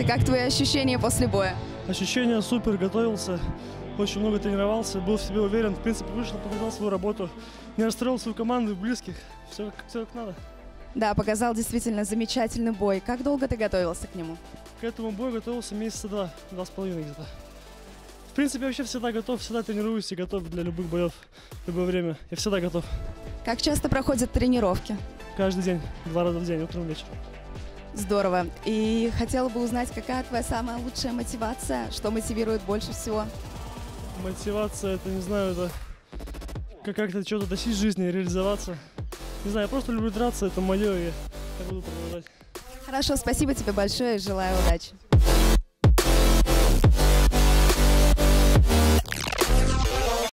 и как твои ощущения после боя? Ощущения супер, готовился, очень много тренировался, был в себе уверен. В принципе, вышел, показал свою работу, не расстроил свою команду и близких. Все как надо. Да, показал действительно замечательный бой. Как долго ты готовился к нему? К этому бою готовился месяца 2,5 где-то. В принципе, вообще всегда готов, всегда тренируюсь и готов для любых боев, в любое время. Я всегда готов. Как часто проходят тренировки? Каждый день, 2 раза в день, утром и вечером. Здорово. И хотела бы узнать, какая твоя самая лучшая мотивация? Что мотивирует больше всего? Мотивация, это, не знаю, это как-то что-то достичь в жизни, реализоваться. Не знаю, я просто люблю драться, это мое, и я буду продолжать. Хорошо, спасибо тебе большое и желаю удачи.